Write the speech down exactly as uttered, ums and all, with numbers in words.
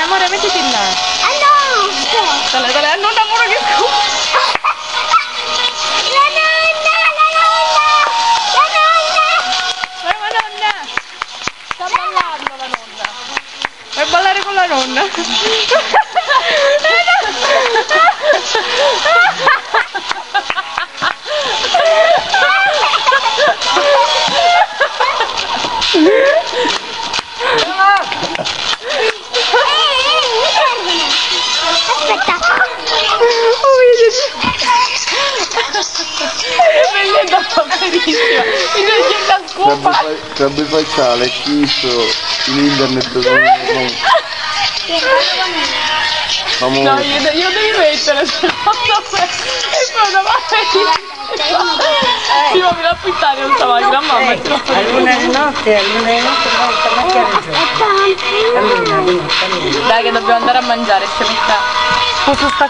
amore, mettiti in là. Ah no! Dale, dale, non amore che scusa. La nonna, la nonna, la nonna. Vai, ma nonna. Sta ballando la nonna. Vai a ballare con la nonna. Aspetta. Mi è dato benissimo. Mi è dato scopa. Sarebbe facciale, schifo. In internet non... Amore. No, io, io devi mettere secondo me. E poi una mamma sì, ma mi la affittare non stava gran mamma. A luna di notte, a luna di notte, ma che ragione? Cammina, cammina. Dai che dobbiamo andare a mangiare, stiamo qua. Posso stare